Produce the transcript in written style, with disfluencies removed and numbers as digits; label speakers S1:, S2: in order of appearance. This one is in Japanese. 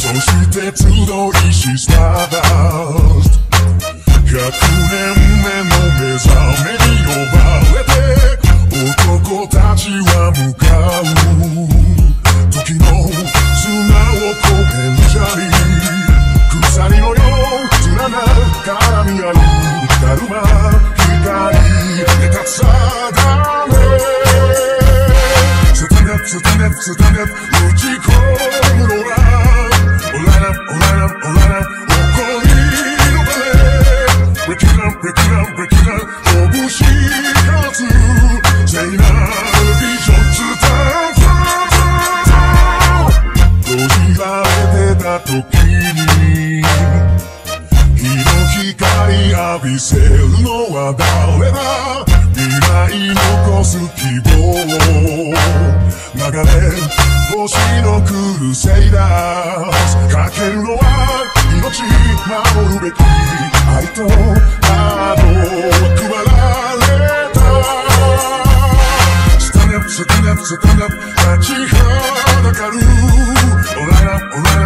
S1: そして集いしスターダスト100年目の目覚めに呼ばれて男たちは向かう時の砂を越える砂利鎖のよう連なる絡み合うだるま光で立つ定めスタンダップスタンダップスタンダップ打ち込むのはオララオララオララ怒りのバレー Break it down break it down break it down 拳一つ聖なるビジョン伝え閉じられてた時に日の光浴びせるのは誰だ未来残す希望流れ星のクルセイダーズかけるのは命守るべき愛とハードは配られたスタンダップスタンダップスタンダップ立ちはだかるオララオラ